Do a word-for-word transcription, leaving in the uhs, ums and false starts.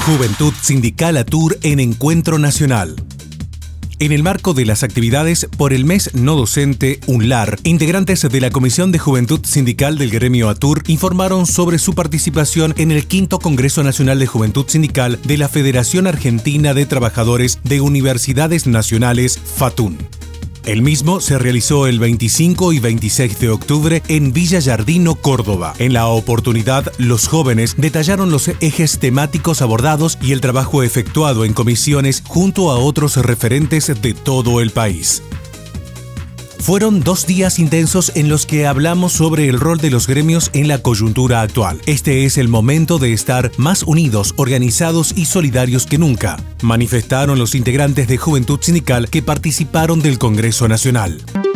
Juventud Sindical ATUR en Encuentro Nacional. En el marco de las actividades por el mes no docente UNLAR, integrantes de la Comisión de Juventud Sindical del gremio ATUR informaron sobre su participación en el quinto Congreso Nacional de Juventud Sindical de la Federación Argentina de Trabajadores de Universidades Nacionales, FATUN. El mismo se realizó el veinticinco y veintiséis de octubre en Villa Yardino, Córdoba. En la oportunidad, los jóvenes detallaron los ejes temáticos abordados y el trabajo efectuado en comisiones junto a otros referentes de todo el país. Fueron dos días intensos en los que hablamos sobre el rol de los gremios en la coyuntura actual. Este es el momento de estar más unidos, organizados y solidarios que nunca, manifestaron los integrantes de Juventud Sindical que participaron del Congreso Nacional.